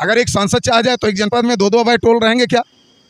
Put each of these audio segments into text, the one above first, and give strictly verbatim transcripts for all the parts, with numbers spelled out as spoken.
अगर एक सांसद चाह जाए तो एक जनपद में दो दो अवैध टोल रहेंगे क्या?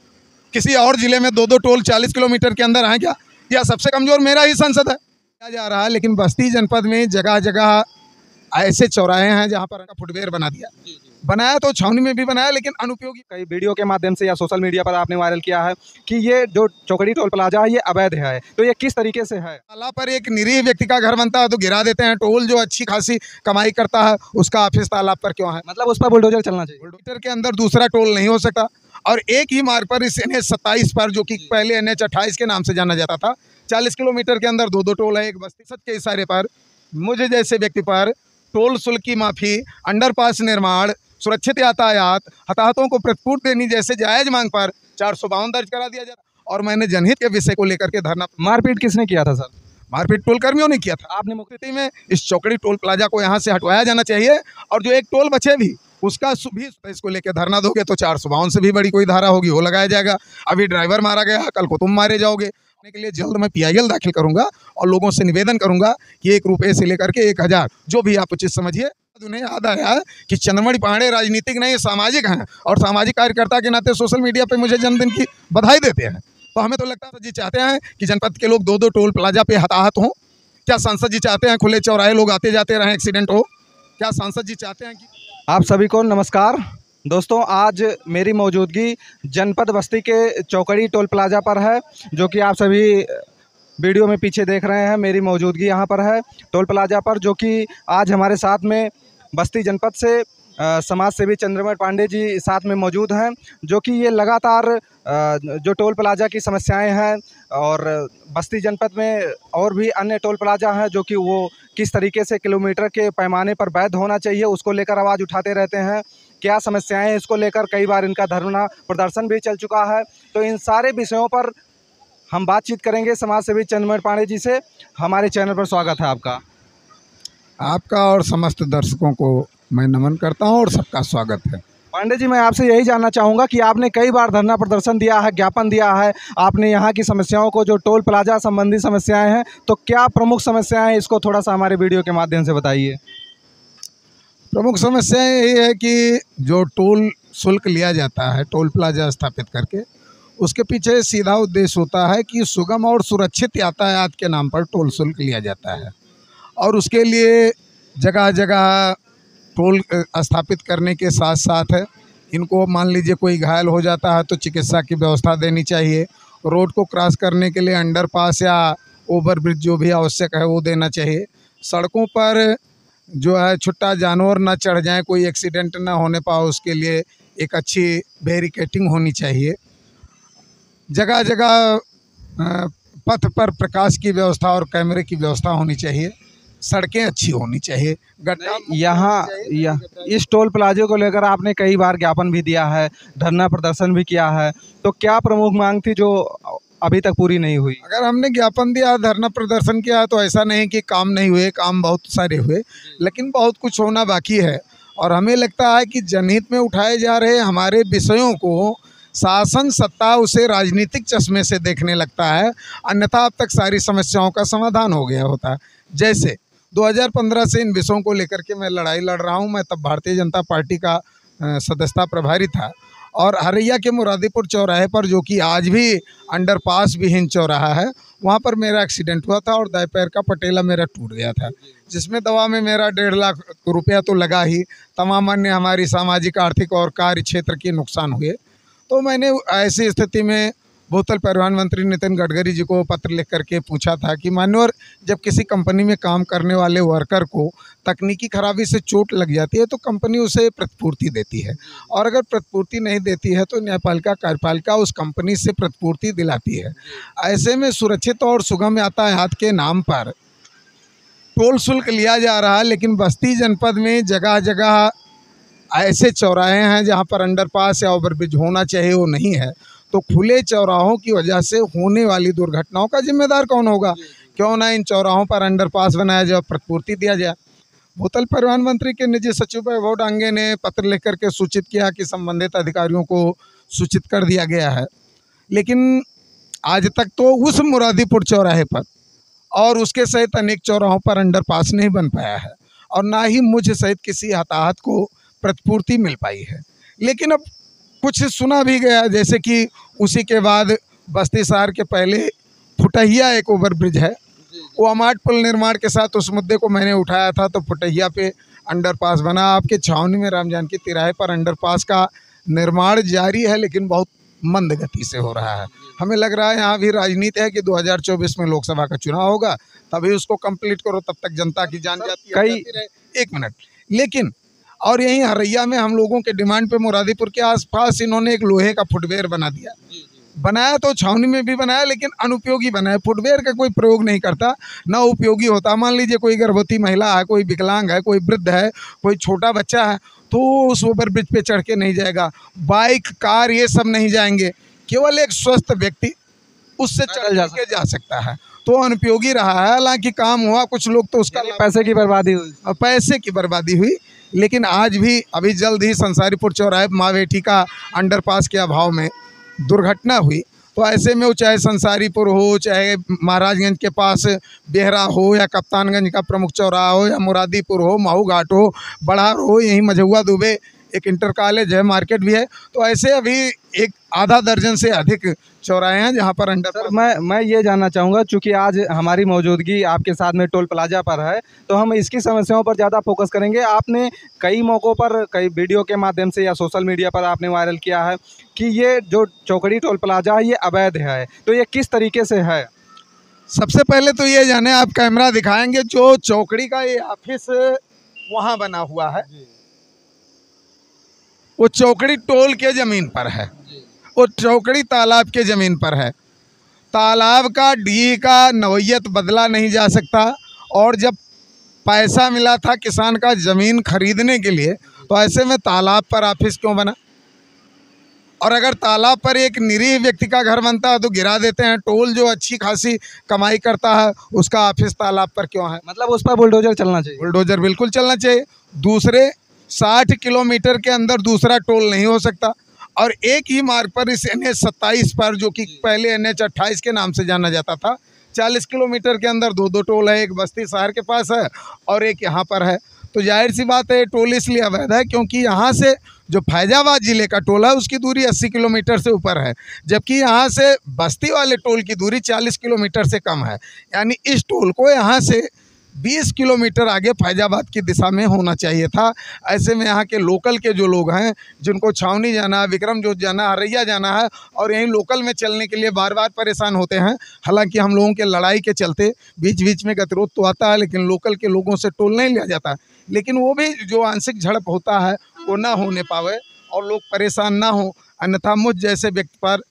किसी और जिले में दो दो टोल चालीस किलोमीटर के अंदर हैं क्या? या सबसे कमजोर मेरा ही सांसद है जा रहा है। लेकिन बस्ती जनपद में जगह जगह ऐसे चौराहे हैं जहाँ पर फुटवेयर बना दिया, बनाया तो छावनी में भी बनाया, लेकिन अनुपयोगी। कई वीडियो के माध्यम से या सोशल मीडिया पर आपने वायरल किया है कि ये जो चौकड़ी टोल प्लाजा है ये अवैध है, तो ये किस तरीके से है? ताला पर एक निरीह व्यक्ति का घर बनता है तो गिरा देते हैं। टोल जो अच्छी खासी कमाई करता है उसका ऑफिस तालाब पर क्यों है? मतलब उस पर बुलडोजर चलना चाहिए। बुलडोजर के अंदर दूसरा टोल नहीं हो सकता। और एक ही मार्ग पर इस एन एच सत्ताईस पर, जो कि पहले एन एच अट्ठाईस के नाम से जाना जाता था, चालीस किलोमीटर के अंदर दो दो टोल है। एक बस्ती सच के इशारे पर मुझे जैसे व्यक्ति पर टोल शुल्क की माफी, अंडरपास निर्माण, सुरक्षित यातायात, हताहतों को प्रतिपूर्ति देनी जैसे जायज मांग पर चार सौ बावन दर्ज करा दिया जाता। और मैंने जनहित के विषय को लेकर के धरना। मारपीट किसने किया था सर? मारपीट टोल कर्मियों ने किया था। आपने मुक्ति में इस चौकड़ी टोल प्लाजा को यहाँ से हटवाया जाना चाहिए। और जो एक टोल बचे भी उसका भी इसको लेकर धरना दोगे तो चार सौ बावन से भी बड़ी कोई धारा होगी वो लगाया जाएगा। अभी ड्राइवर मारा गया, कल को तुम मारे जाओगे। के लिए जल्द मैं पी आई एल दाखिल करूंगा और लोगों से निवेदन करूंगा कि एक रुपये से लेकर के एक हजार जो भी आप उचित समझिए। उन्हें याद आया कि चंद्रमणि पांडे राजनीतिक नहीं सामाजिक हैं और सामाजिक कार्यकर्ता के नाते सोशल मीडिया पे मुझे जन्मदिन की बधाई देते हैं। तो हमें तो लगता है जी चाहते हैं कि जनपद के लोग दो दो टोल प्लाजा पे हताहत हों? क्या सांसद जी चाहते हैं खुले चौराहे लोग आते जाते रहें, एक्सीडेंट हो? क्या सांसद जी चाहते हैं कि? आप सभी को नमस्कार दोस्तों, आज मेरी मौजूदगी जनपद बस्ती के चौकड़ी टोल प्लाजा पर है, जो कि आप सभी वीडियो में पीछे देख रहे हैं। मेरी मौजूदगी यहाँ पर है टोल प्लाजा पर, जो कि आज हमारे साथ में बस्ती जनपद से समाज सेवी चंद्रमणि पांडे जी साथ में मौजूद हैं, जो कि ये लगातार जो टोल प्लाजा की समस्याएं हैं और बस्ती जनपद में और भी अन्य टोल प्लाजा हैं जो कि वो किस तरीके से किलोमीटर के पैमाने पर वैध होना चाहिए उसको लेकर आवाज़ उठाते रहते हैं। क्या समस्याएं हैं इसको लेकर कई बार इनका धरना प्रदर्शन भी चल चुका है। तो इन सारे विषयों पर हम बातचीत करेंगे समाज सेवी चंद्रमणि पांडे जी से। हमारे चैनल पर स्वागत है आपका। आपका और समस्त दर्शकों को मैं नमन करता हूं और सबका स्वागत है। पांडे जी, मैं आपसे यही जानना चाहूँगा कि आपने कई बार धरना प्रदर्शन दिया है, ज्ञापन दिया है, आपने यहाँ की समस्याओं को, जो टोल प्लाजा संबंधी समस्याएं हैं, तो क्या प्रमुख समस्याएं हैं इसको थोड़ा सा हमारे वीडियो के माध्यम से बताइए। प्रमुख समस्या यही है कि जो टोल शुल्क लिया जाता है टोल प्लाजा स्थापित करके, उसके पीछे सीधा उद्देश्य होता है कि सुगम और सुरक्षित यातायात के नाम पर टोल शुल्क लिया जाता है। और उसके लिए जगह जगह टोल स्थापित करने के साथ साथ इनको मान लीजिए कोई घायल हो जाता है तो चिकित्सा की व्यवस्था देनी चाहिए। रोड को क्रॉस करने के लिए अंडरपास या ओवरब्रिज जो भी आवश्यक है वो देना चाहिए। सड़कों पर जो है छुट्टा जानवर ना चढ़ जाए, कोई एक्सीडेंट ना होने पाए, उसके लिए एक अच्छी बैरिकेटिंग होनी चाहिए। जगह जगह पथ पर प्रकाश की व्यवस्था और कैमरे की व्यवस्था होनी चाहिए। सड़कें अच्छी होनी चाहिए। गड्ढा यहाँ या इस टोल प्लाजे को लेकर आपने कई बार ज्ञापन भी दिया है, धरना प्रदर्शन भी किया है, तो क्या प्रमुख मांग थी जो अभी तक पूरी नहीं हुई? अगर हमने ज्ञापन दिया, धरना प्रदर्शन किया तो ऐसा नहीं कि काम नहीं हुए, काम बहुत सारे हुए, लेकिन बहुत कुछ होना बाकी है। और हमें लगता है कि जनहित में उठाए जा रहे हमारे विषयों को शासन सत्ता उसे राजनीतिक चश्मे से देखने लगता है, अन्यथा अब तक सारी समस्याओं का समाधान हो गया होता है। जैसे दो हज़ार पंद्रह से इन विषयों को लेकर के मैं लड़ाई लड़ रहा हूं। मैं तब भारतीय जनता पार्टी का सदस्यता प्रभारी था और हरैया के मुरादीपुर चौराहे पर, जो कि आज भी अंडरपास विहीन चौराहा है, वहां पर मेरा एक्सीडेंट हुआ था और दाएं पैर का पटेला मेरा टूट गया था, जिसमें दवा में मेरा डेढ़ लाख रुपया तो लगा ही, तमाम अन्य हमारी सामाजिक आर्थिक और कार्य क्षेत्र के नुकसान हुए। तो मैंने ऐसी स्थिति में भूतल परिवहन मंत्री नितिन गडकरी जी को पत्र लिख करके पूछा था कि मान्यवर, जब किसी कंपनी में काम करने वाले वर्कर को तकनीकी खराबी से चोट लग जाती है तो कंपनी उसे प्रतिपूर्ति देती है, और अगर प्रतिपूर्ति नहीं देती है तो न्यायपालिका कार्यपालिका उस कंपनी से प्रतिपूर्ति दिलाती है। ऐसे में सुरक्षित और सुगम यातायात के नाम पर टोल शुल्क लिया जा रहा है, लेकिन बस्ती जनपद में जगह जगह ऐसे चौराहे हैं जहाँ पर अंडरपास या ओवरब्रिज होना चाहिए वो नहीं है। तो खुले चौराहों की वजह से होने वाली दुर्घटनाओं का जिम्मेदार कौन होगा? क्यों ना इन चौराहों पर अंडरपास बनाया जाए, प्रतिपूर्ति दिया जाए। भूतल परिवहन मंत्री के निजी सचिव वैभव डांगे ने पत्र लिख करके सूचित किया कि संबंधित अधिकारियों को सूचित कर दिया गया है, लेकिन आज तक तो उस मुरादीपुर चौराहे पर और उसके सहित अनेक चौराहों पर अंडरपास नहीं बन पाया है और ना ही मुझ सहित किसी हताहत को प्रतिपूर्ति मिल पाई है। लेकिन अब कुछ सुना भी गया, जैसे कि उसी के बाद बस्ती शहर के पहले फुटहिया एक ओवर ब्रिज है, वो अमाट पुल निर्माण के साथ उस मुद्दे को मैंने उठाया था। तो फुटहिया पे अंडरपास बना। आपके छावनी में राम जानकी तिराहे पर अंडरपास का निर्माण जारी है, लेकिन बहुत मंद गति से हो रहा है। हमें लग रहा है यहाँ भी राजनीति है कि दो हज़ार चौबीस में लोकसभा का चुनाव होगा, तभी उसको कंप्लीट करो, तब तक जनता की जान जाती है। कई एक मिनट, लेकिन और यहीं हरैया में हम लोगों के डिमांड पे मुरादीपुर के आसपास इन्होंने एक लोहे का फुटवेयर बना दिया। बनाया तो छावनी में भी बनाया, लेकिन अनुपयोगी बनाया। फुटवेयर का कोई प्रयोग नहीं करता, ना उपयोगी होता। मान लीजिए कोई गर्भवती महिला है, कोई विकलांग है, कोई वृद्ध है, कोई छोटा बच्चा है, तो उस ओवर ब्रिज पे चढ़ के नहीं जाएगा। बाइक, कार, ये सब नहीं जाएंगे। केवल एक स्वस्थ व्यक्ति उससे चढ़ के जा सकता है। तो अनुपयोगी रहा है। हालांकि काम हुआ, कुछ लोग तो उसका पैसे की बर्बादी हुई, पैसे की बर्बादी हुई। लेकिन आज भी अभी जल्द ही संसारीपुर चौराहे माँ बेटी का अंडरपास के अभाव में दुर्घटना हुई। तो ऐसे में वो चाहे संसारीपुर हो, चाहे महाराजगंज के पास बेहरा हो, या कप्तानगंज का प्रमुख चौराहा हो, या मुरादीपुर हो, महू घाट हो, बड़ार हो, यहीं मझौआ दुबे एक इंटर कॉलेज है, मार्केट भी है। तो ऐसे अभी एक आधा दर्जन से अधिक चौराहे हैं जहां पर अंडर सर मैं मैं ये जानना चाहूँगा, चूँकि आज हमारी मौजूदगी आपके साथ में टोल प्लाजा पर है, तो हम इसकी समस्याओं पर ज़्यादा फोकस करेंगे। आपने कई मौक़ों पर, कई वीडियो के माध्यम से या सोशल मीडिया पर आपने वायरल किया है कि ये जो चौकड़ी टोल प्लाजा है ये अवैध है, तो ये किस तरीके से है? सबसे पहले तो ये जाने, आप कैमरा दिखाएंगे, जो चौकड़ी का ये ऑफिस वहाँ बना हुआ है, वो चौकड़ी टोल के ज़मीन पर है। वो चौकड़ी तालाब के ज़मीन पर है। तालाब का डी का नवैयत बदला नहीं जा सकता। और जब पैसा मिला था किसान का ज़मीन खरीदने के लिए, तो ऐसे में तालाब पर ऑफिस क्यों बना? और अगर तालाब पर एक निरीह व्यक्ति का घर बनता है तो गिरा देते हैं। टोल जो अच्छी खासी कमाई करता है, उसका ऑफिस तालाब पर क्यों है? मतलब उस पर बुलडोजर चलना चाहिए। बुलडोजर बिल्कुल चलना चाहिए। दूसरे साठ किलोमीटर के अंदर दूसरा टोल नहीं हो सकता। और एक ही मार्ग पर इस एन एच सत्ताईस पर, जो कि पहले एन एच अट्ठाईस के नाम से जाना जाता था, चालीस किलोमीटर के अंदर दो दो टोल है। एक बस्ती शहर के पास है और एक यहाँ पर है। तो जाहिर सी बात है टोल इसलिए अवैध है क्योंकि यहाँ से जो फैजाबाद ज़िले का टोल है उसकी दूरी अस्सी किलोमीटर से ऊपर है, जबकि यहाँ से बस्ती वाले टोल की दूरी चालीस किलोमीटर से कम है। यानी इस टोल को यहाँ से बीस किलोमीटर आगे फैजाबाद की दिशा में होना चाहिए था। ऐसे में यहाँ के लोकल के जो लोग हैं, जिनको छावनी जाना है, विक्रम जोत जाना है, हरैया जाना है, और यहीं लोकल में चलने के लिए बार बार परेशान होते हैं। हालांकि हम लोगों के लड़ाई के चलते बीच बीच में गतिरोध तो आता है, लेकिन लोकल के लोगों से टोल नहीं लिया जाता। लेकिन वो भी जो आंशिक झड़प होता है वो ना होने पावे और लोग परेशान ना हो। अन्यथा मुझ जैसे व्यक्ति पर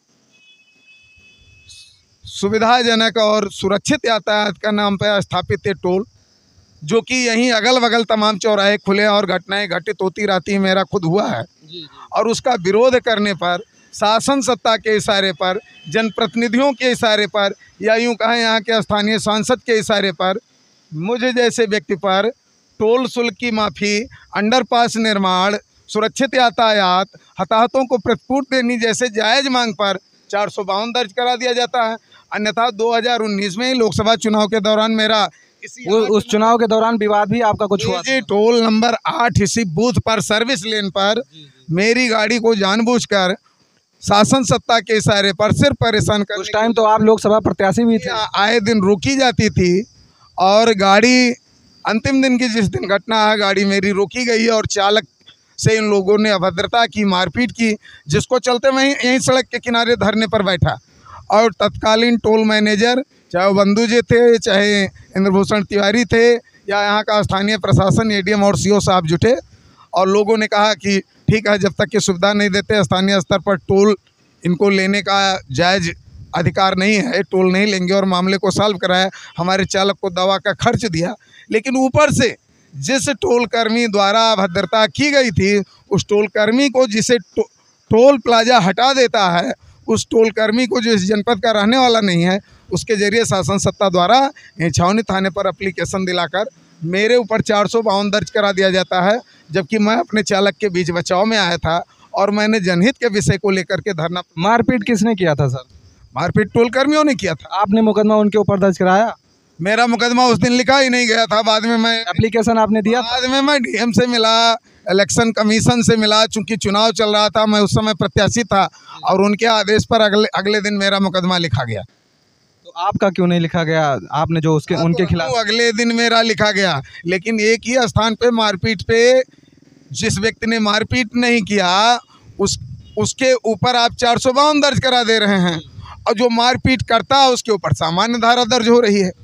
सुविधाजनक और सुरक्षित यातायात का नाम पर स्थापित है टोल, जो कि यहीं अगल बगल तमाम चौराहे खुले और घटनाएं घटित होती रहती हैं। मेरा खुद हुआ है। जी, जी। और उसका विरोध करने पर शासन सत्ता के इशारे पर, जनप्रतिनिधियों के इशारे पर, या यूँ कहें यहाँ के स्थानीय सांसद के इशारे पर, मुझे जैसे व्यक्ति पर टोल शुल्क की माफ़ी, अंडरपास निर्माण, सुरक्षित यातायात, हताहतों को प्रतिपूर्ति देने जैसे जायज़ मांग पर चार सौ बावन दर्ज करा दिया जाता है। अन्यथा दो हज़ार उन्नीस में लोकसभा चुनाव के दौरान मेरा इसी वो उस चुनाव के दौरान विवाद भी आपका कुछ हुआ? जी, टोल नंबर आठ इसी बूथ पर सर्विस लेन पर मेरी गाड़ी को जानबूझकर शासन सत्ता के इशारे पर सिर्फ परेशान कर, उस टाइम तो आप लोकसभा प्रत्याशी भी थे, आए दिन रोकी जाती थी। और गाड़ी अंतिम दिन की जिस दिन घटना है, गाड़ी मेरी रोकी गई और चालक से इन लोगों ने अभद्रता की, मारपीट की, जिसको चलते मैं यहीं सड़क के किनारे धरने पर बैठा। और तत्कालीन टोल मैनेजर, चाहे वो बंधु जी थे, चाहे इंद्रभूषण तिवारी थे, या यहाँ का स्थानीय प्रशासन, ए डी एम और सी ओ साहब जुटे, और लोगों ने कहा कि ठीक है, जब तक कि सुविधा नहीं देते स्थानीय स्तर पर टोल इनको लेने का जायज़ अधिकार नहीं है, टोल नहीं लेंगे, और मामले को सॉल्व कराया। हमारे चालक को दवा का खर्च दिया। लेकिन ऊपर से जिस टोल कर्मी द्वारा अभद्रता की गई थी, उस टोल कर्मी को, जिसे टो, टोल प्लाजा हटा देता है, उस टोल कर्मी को जो इस जनपद का रहने वाला नहीं है, उसके जरिए शासन सत्ता द्वारा छावनी थाने पर एप्लीकेशन दिलाकर मेरे ऊपर चार सौ बावन दर्ज करा दिया जाता है। जबकि मैं अपने चालक के बीच बचाव में आया था और मैंने जनहित के विषय को लेकर के धरना। मारपीट किसने किया था सर? मारपीट टोल कर्मियों ने किया था। आपने मुकदमा उनके ऊपर दर्ज कराया? मेरा मुकदमा उस दिन लिखा ही नहीं गया था। बाद में मैं एप्लीकेशन आपने दिया? बाद में मैं डीएम से मिला, इलेक्शन कमीशन से मिला, चूंकि चुनाव चल रहा था, मैं उस समय प्रत्याशी था और उनके आदेश पर अगले अगले दिन मेरा मुकदमा लिखा गया। तो आपका क्यों नहीं लिखा गया? आपने जो उसके उनके खिलाफ अगले दिन मेरा लिखा गया, लेकिन एक ही स्थान पे मारपीट पे जिस व्यक्ति ने मारपीट नहीं किया उस उसके ऊपर आप चार सौ बावन दर्ज करा दे रहे हैं, और जो मारपीट करता है उसके ऊपर सामान्य धारा दर्ज हो रही है।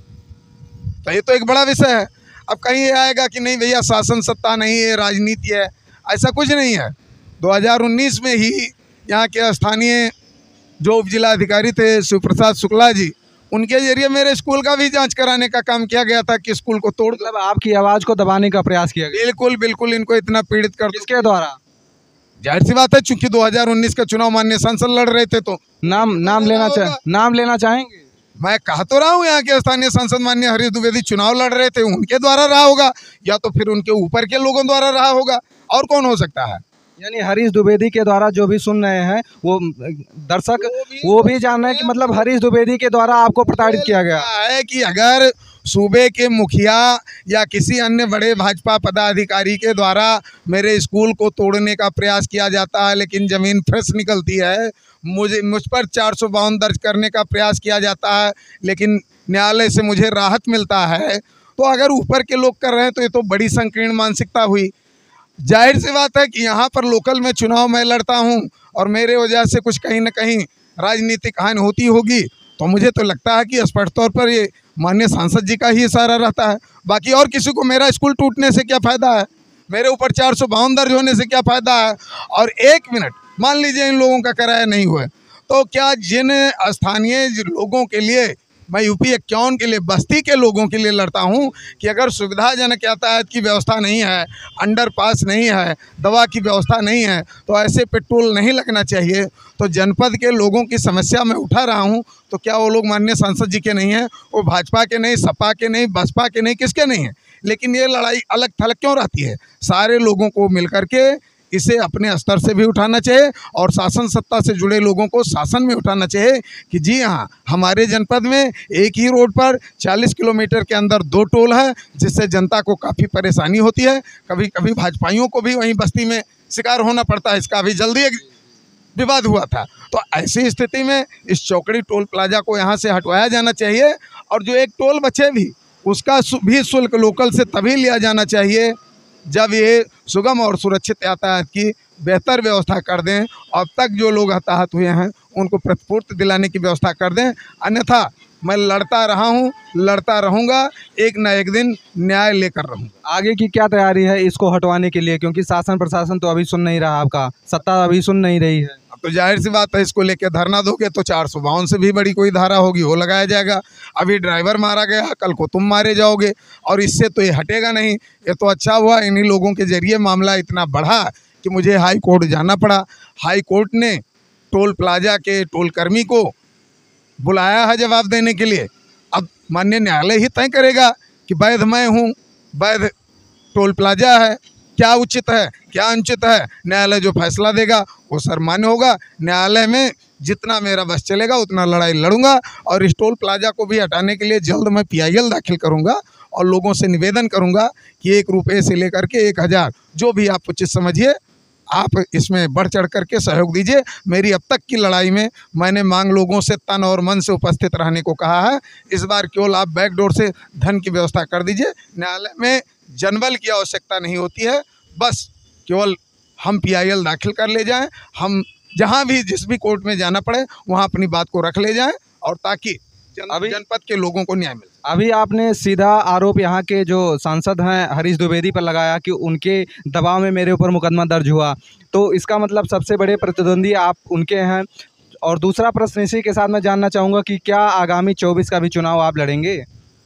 तो ये तो एक बड़ा विषय है। अब कहीं ये आएगा कि नहीं भैया शासन सत्ता नहीं है, राजनीति है, ऐसा कुछ नहीं है। दो हज़ार उन्नीस में ही यहाँ के स्थानीय जो उप जिलाधिकारी थे शिवप्रसाद शुक्ला जी, उनके जरिए मेरे स्कूल का भी जांच कराने का काम किया गया था कि स्कूल को तोड़, मतलब आपकी आवाज़ को दबाने का प्रयास किया गया? बिल्कुल बिल्कुल। इनको इतना पीड़ित कर, किसके द्वारा? जाहिर सी बात है, चूंकि दो हज़ार उन्नीस का चुनाव माननीय सांसद लड़ रहे थे, तो नाम नाम लेना चाह नाम लेना चाहेंगे? मैं कह तो रहा हूँ यहाँ के स्थानीय सांसद माननीय हरीश द्विवेदी चुनाव लड़ रहे थे, उनके द्वारा रहा होगा, या तो फिर उनके ऊपर के लोगों द्वारा रहा होगा, और कौन हो सकता है। यानी हरीश द्विवेदी के द्वारा जो भी सुन रहे हैं वो दर्शक वो भी, वो भी जान रहे हैं कि मतलब हरीश द्विवेदी के द्वारा आपको प्रताड़ित किया गया है कि अगर सूबे के मुखिया या किसी अन्य बड़े भाजपा पदाधिकारी के द्वारा मेरे स्कूल को तोड़ने का प्रयास किया जाता है, लेकिन ज़मीन फ्रेश निकलती है, मुझे मुझ पर चार सौ बावन दर्ज करने का प्रयास किया जाता है, लेकिन न्यायालय से मुझे राहत मिलता है, तो अगर ऊपर के लोग कर रहे हैं तो ये तो बड़ी संकीर्ण मानसिकता हुई। जाहिर सी बात है कि यहाँ पर लोकल में चुनाव मैं लड़ता हूँ और मेरे वजह से कुछ कहीं ना कहीं राजनीतिक हानि होती होगी, तो मुझे तो लगता है कि स्पष्ट तौर पर ये माननीय सांसद जी का ही इशारा रहता है। बाकी और किसी को मेरा स्कूल टूटने से क्या फ़ायदा है, मेरे ऊपर चार सौ बावन दर्ज होने से क्या फ़ायदा है। और एक मिनट मान लीजिए इन लोगों का किराया नहीं हुआ, तो क्या जिन स्थानीय लोगों के लिए मैं यूपी इक्यावन के लिए, बस्ती के लोगों के लिए लड़ता हूं कि अगर सुविधाजनक यातायात की व्यवस्था नहीं है, अंडरपास नहीं है, दवा की व्यवस्था नहीं है, तो ऐसे पेट्रोल नहीं लगना चाहिए। तो जनपद के लोगों की समस्या मैं उठा रहा हूं, तो क्या वो लोग माननीय सांसद जी के नहीं हैं, वो भाजपा के नहीं, सपा के नहीं, बसपा के नहीं, किसके नहीं हैं? लेकिन ये लड़ाई अलग थलग क्यों रहती है? सारे लोगों को मिल करके इसे अपने स्तर से भी उठाना चाहिए और शासन सत्ता से जुड़े लोगों को शासन में उठाना चाहिए कि जी हाँ, हमारे जनपद में एक ही रोड पर चालीस किलोमीटर के अंदर दो टोल है, जिससे जनता को काफ़ी परेशानी होती है। कभी कभी भाजपाइयों को भी वहीं बस्ती में शिकार होना पड़ता है। इसका भी जल्दी एक विवाद हुआ था। तो ऐसी स्थिति में इस चौकड़ी टोल प्लाजा को यहाँ से हटवाया जाना चाहिए, और जो एक टोल बचे भी उसका भी शुल्क लोकल से तभी लिया जाना चाहिए जब ये सुगम और सुरक्षित यातायात की बेहतर व्यवस्था कर दें। अब तक जो लोग हताहत हुए हैं उनको प्रतिपूर्ति दिलाने की व्यवस्था कर दें, अन्यथा मैं लड़ता रहा हूं, लड़ता रहूंगा, एक न एक दिन न्याय लेकर रहूंगा। आगे की क्या तैयारी है इसको हटवाने के लिए, क्योंकि शासन प्रशासन तो अभी सुन नहीं रहा, आपका सत्ता अभी सुन नहीं रही है? अब तो जाहिर सी बात है, इसको लेकर धरना दोगे तो चार सौ बावन से भी बड़ी कोई धारा होगी वो लगाया जाएगा। अभी ड्राइवर मारा गया, कल को तुम मारे जाओगे, और इससे तो ये हटेगा नहीं। ये तो अच्छा हुआ इन्हीं लोगों के जरिए मामला इतना बढ़ा कि मुझे हाई कोर्ट जाना पड़ा। हाई कोर्ट ने टोल प्लाजा के टोल कर्मी को बुलाया है जवाब देने के लिए। अब माननीय न्यायालय ही तय करेगा कि वैध मैं हूँ, वैध टोल प्लाजा है, क्या उचित है क्या अनुचित है। न्यायालय जो फैसला देगा वो सर्वमान्य होगा। न्यायालय में जितना मेरा बस चलेगा उतना लड़ाई लड़ूंगा, और इस टोल प्लाजा को भी हटाने के लिए जल्द मैं पी आई एल दाखिल करूंगा और लोगों से निवेदन करूंगा कि एक रुपये से लेकर के एक हज़ार जो भी आप उचित समझिए, आप इसमें बढ़ चढ़ करके सहयोग दीजिए। मेरी अब तक की लड़ाई में मैंने मांग लोगों से तन और मन से उपस्थित रहने को कहा है। इस बार केवल आप बैकडोर से धन की व्यवस्था कर दीजिए। न्यायालय में जनबल की आवश्यकता नहीं होती है, बस केवल हम पी आई एल दाखिल कर ले जाएं, हम जहां भी जिस भी कोर्ट में जाना पड़े वहां अपनी बात को रख ले जाएं, और ताकि जन, अभी जनपद के लोगों को न्याय मिले। अभी आपने सीधा आरोप यहाँ के जो सांसद हैं हरीश द्विवेदी पर लगाया कि उनके दबाव में मेरे ऊपर मुकदमा दर्ज हुआ, तो इसका मतलब सबसे बड़े प्रतिद्वंदी आप उनके हैं। और दूसरा प्रश्न इसी के साथ मैं जानना चाहूँगा कि क्या आगामी चौबीस का भी चुनाव आप लड़ेंगे?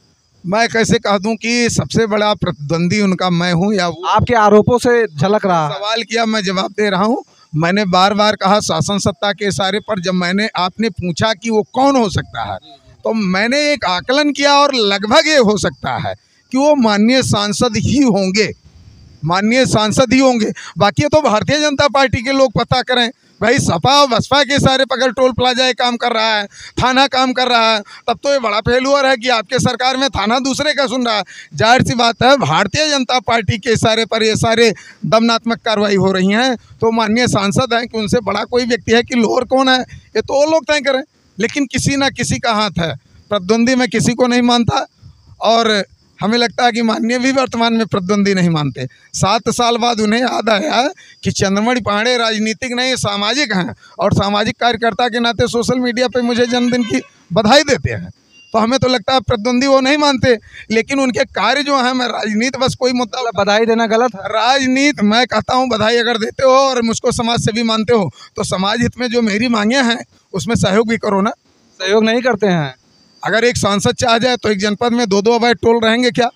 मैं कैसे कह दूं कि सबसे बड़ा प्रतिद्वंदी उनका मैं हूं या वो? आपके आरोपों से झलक रहा है। सवाल किया, मैं जवाब दे रहा हूं। मैंने बार बार कहा शासन सत्ता के इशारे पर, जब मैंने आपने पूछा कि वो कौन हो सकता है, तो मैंने एक आकलन किया और लगभग ये हो सकता है कि वो माननीय सांसद ही होंगे, माननीय सांसद ही होंगे। बाकी तो भारतीय जनता पार्टी के लोग पता करें, भाई सपा और बसपा के सारे पकड़ टोल प्लाजा ये काम कर रहा है, थाना काम कर रहा है, तब तो ये बड़ा फेलुअर है कि आपके सरकार में थाना दूसरे का सुन रहा है। जाहिर सी बात है भारतीय जनता पार्टी के इशारे पर ये सारे दमनात्मक कार्रवाई हो रही हैं, तो माननीय सांसद हैं कि उनसे बड़ा कोई व्यक्ति है कि लोअर कौन है, ये तो वो लोग तय करें। लेकिन किसी ना किसी का हाथ है, प्रतिद्वंदी में किसी को नहीं मानता, और हमें लगता है कि माननीय भी वर्तमान में प्रतिद्वंदी नहीं मानते। सात साल बाद उन्हें याद आया कि चंद्रमणि पांडे राजनीतिक नहीं सामाजिक हैं, और सामाजिक कार्यकर्ता के नाते सोशल मीडिया पे मुझे जन्मदिन की बधाई देते हैं। तो हमें तो लगता है प्रतिद्वंदी वो नहीं मानते, लेकिन उनके कार्य जो हैं, मैं राजनीति बस कोई मुद्दा बधाई देना गलत है। राजनीति मैं कहता हूँ बधाई अगर देते हो और मुझको समाज से भी मानते हो तो समाज हित में जो मेरी मांगे हैं उसमें सहयोग भी करो ना। सहयोग नहीं करते हैं। अगर एक सांसद चाह जाए तो एक जनपद में दो दो अवैध टोल रहेंगे क्या?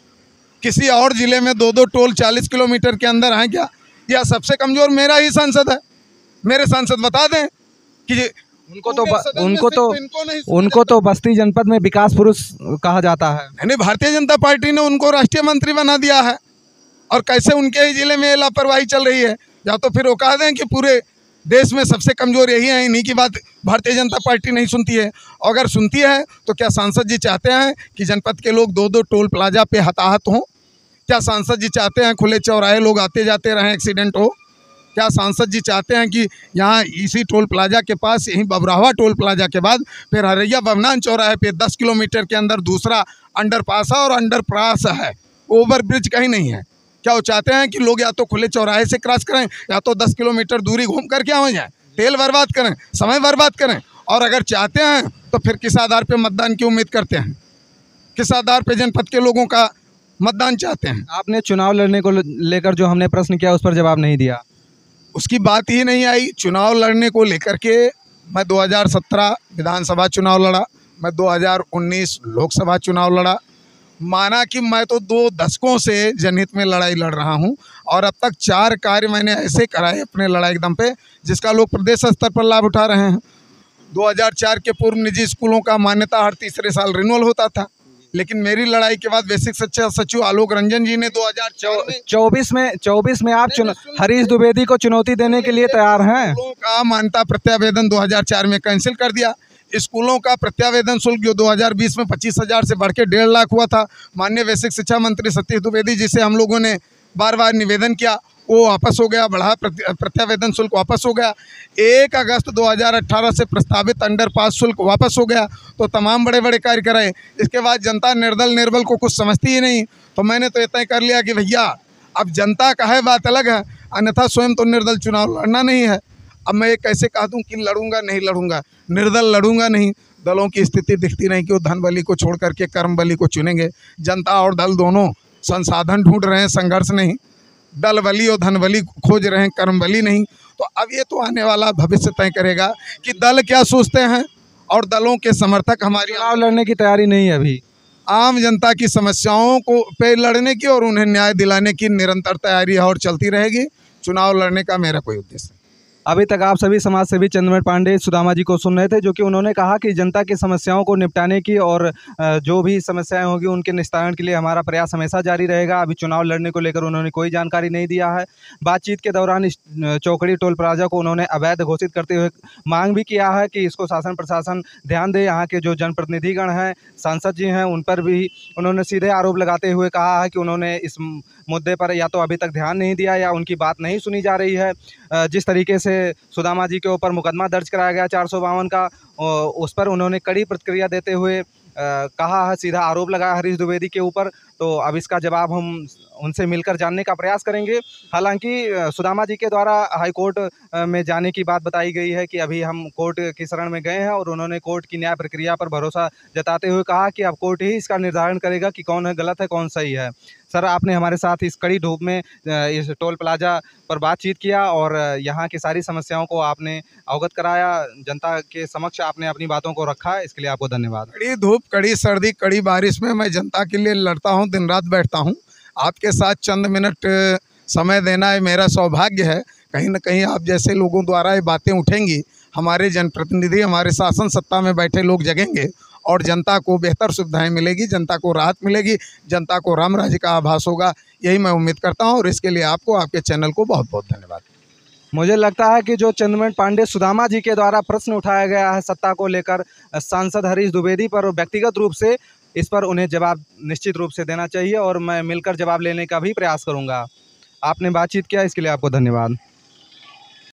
किसी और जिले में दो दो टोल चालीस किलोमीटर के अंदर हैं क्या? या सबसे कमज़ोर मेरा ही सांसद है? मेरे सांसद बता दें कि उनको तो उनको तो उनको तो बस्ती जनपद में विकास पुरुष कहा जाता है। नहीं, भारतीय जनता पार्टी ने उनको राष्ट्रीय मंत्री बना दिया है, और कैसे उनके ही जिले में लापरवाही चल रही है। या तो फिर वो कह दें कि पूरे देश में सबसे कमज़ोर यही है, इन्हीं की बात भारतीय जनता पार्टी नहीं सुनती है। और अगर सुनती है तो क्या सांसद जी चाहते हैं कि जनपद के लोग दो दो टोल प्लाजा पे हताहत हों? क्या सांसद जी चाहते हैं खुले चौराहे लोग आते जाते रहें, एक्सीडेंट हो? क्या सांसद जी चाहते हैं कि यहाँ इसी टोल प्लाजा के पास, यहीं बबरावा टोल प्लाजा के बाद फिर हरैया बमनान चौराहे पे दस किलोमीटर के अंदर दूसरा अंडरपास है, और अंडरपास है, ओवर ब्रिज कहीं नहीं है? क्या वो चाहते हैं कि लोग या तो खुले चौराहे से क्रॉस करें या तो दस किलोमीटर दूरी घूम कर क्या हो जाए, तेल बर्बाद करें, समय बर्बाद करें? और अगर चाहते हैं तो फिर किस आधार पे मतदान की उम्मीद करते हैं? किस आधार पे जनपद के लोगों का मतदान चाहते हैं? आपने चुनाव लड़ने को लेकर जो हमने प्रश्न किया उस पर जवाब नहीं दिया। उसकी बात ही नहीं आई। चुनाव लड़ने को लेकर के मैं दो हज़ार सत्रह विधानसभा चुनाव लड़ा, मैं दो हज़ार उन्नीस लोकसभा चुनाव लड़ा। माना कि मैं तो दो दशकों से जनहित में लड़ाई लड़ रहा हूं, और अब तक चार कार्य मैंने ऐसे कराए अपने लड़ाई दम पे जिसका लोग प्रदेश स्तर पर लाभ उठा रहे हैं। दो हज़ार चार के पूर्व निजी स्कूलों का मान्यता हर तीसरे साल रिन्यूअल होता था, लेकिन मेरी लड़ाई के बाद बेसिक शिक्षा सचिव आलोक रंजन जी ने दो हज़ार चौबीस में चौबीस में आप हरीश द्विवेदी को चुनौती देने के लिए तैयार हैं। स्कूलों का मान्यता प्रत्यावेदन दो हज़ार चार में कैंसिल कर दिया। स्कूलों का प्रत्यावेदन शुल्क जो दो हज़ार बीस में पच्चीस हज़ार से बढ़ के डेढ़ लाख हुआ था, माननीय बेसिक शिक्षा मंत्री सतीश द्विवेदी जी से हम लोगों ने बार बार निवेदन किया, वो वापस हो गया, बढ़ा प्रत्यावेदन शुल्क वापस हो गया। एक अगस्त दो हज़ार अठारह से प्रस्तावित अंडरपास शुल्क वापस हो गया। तो तमाम बड़े बड़े कार्य कराए। इसके बाद जनता निर्दल निर्बल को कुछ समझती ही नहीं, तो मैंने तो ये तय कर लिया कि भैया अब जनता का है बात अलग है, अन्यथा स्वयं तो निर्दल चुनाव लड़ना नहीं है। अब मैं ये कैसे कह दूँ कि लड़ूंगा नहीं लड़ूंगा? निर्दल लड़ूंगा नहीं। दलों की स्थिति दिखती नहीं कि वो धन बली को छोड़ करके कर्म बली को चुनेंगे। जनता और दल दोनों संसाधन ढूंढ रहे हैं, संघर्ष नहीं। दल बली और धन बली खोज रहे हैं, कर्म बली नहीं। तो अब ये तो आने वाला भविष्य तय करेगा कि दल क्या सोचते हैं, और दलों के समर्थक हमारी चुनाव लड़ने की तैयारी नहीं है अभी। आम जनता की समस्याओं को पे लड़ने की और उन्हें न्याय दिलाने की निरंतर तैयारी है और चलती रहेगी। चुनाव लड़ने का मेरा कोई उद्देश्य नहीं। अभी तक आप सभी समाज सेवी चंद्रमणि पांडे सुदामा जी को सुन रहे थे, जो कि उन्होंने कहा कि जनता की समस्याओं को निपटाने की और जो भी समस्याएं होगी उनके निस्तारण के लिए हमारा प्रयास हमेशा जारी रहेगा। अभी चुनाव लड़ने को लेकर उन्होंने कोई जानकारी नहीं दिया है। बातचीत के दौरान इस चौकड़ी टोल प्लाजा को उन्होंने अवैध घोषित करते हुए मांग भी किया है कि इसको शासन प्रशासन ध्यान दे। यहाँ के जो जनप्रतिनिधिगण हैं, सांसद जी हैं, उन पर भी उन्होंने सीधे आरोप लगाते हुए कहा है कि उन्होंने इस मुद्दे पर या तो अभी तक ध्यान नहीं दिया या उनकी बात नहीं सुनी जा रही है। जिस तरीके से सुदामा जी के ऊपर मुकदमा दर्ज कराया गया चार सौ बावन का, उस पर उन्होंने कड़ी प्रतिक्रिया देते हुए कहा है, सीधा आरोप लगाया हरीश द्विवेदी के ऊपर। तो अब इसका जवाब हम उनसे मिलकर जानने का प्रयास करेंगे। हालांकि सुदामा जी के द्वारा हाई कोर्ट में जाने की बात बताई गई है कि अभी हम कोर्ट की शरण में गए हैं, और उन्होंने कोर्ट की न्याय प्रक्रिया पर भरोसा जताते हुए कहा कि अब कोर्ट ही इसका निर्धारण करेगा कि कौन है गलत है, कौन सही है। सर, आपने हमारे साथ इस कड़ी धूप में इस टोल प्लाजा पर बातचीत किया और यहाँ की सारी समस्याओं को आपने अवगत कराया, जनता के समक्ष आपने अपनी बातों को रखा, इसके लिए आपको धन्यवाद। कड़ी धूप, कड़ी सर्दी, कड़ी बारिश में मैं जनता के लिए लड़ता हूँ, दिन रात बैठता हूँ। आपके साथ चंद मिनट समय देना है मेरा सौभाग्य है। कहीं ना कहीं आप जैसे लोगों द्वारा ये बातें उठेंगी, हमारे जनप्रतिनिधि, हमारे शासन सत्ता में बैठे लोग जगेंगे और जनता को बेहतर सुविधाएं मिलेगी, जनता को राहत मिलेगी, जनता को राम राज्य का आभास होगा। यही मैं उम्मीद करता हूं, और इसके लिए आपको, आपके चैनल को बहुत बहुत धन्यवाद। मुझे लगता है कि जो चंद्रमणि पांडे सुदामा जी के द्वारा प्रश्न उठाया गया है सत्ता को लेकर सांसद हरीश द्विवेदी पर, व्यक्तिगत रूप से इस पर उन्हें जवाब निश्चित रूप से देना चाहिए और मैं मिलकर जवाब लेने का भी प्रयास करूंगा। आपने बातचीत किया, इसके लिए आपको धन्यवाद।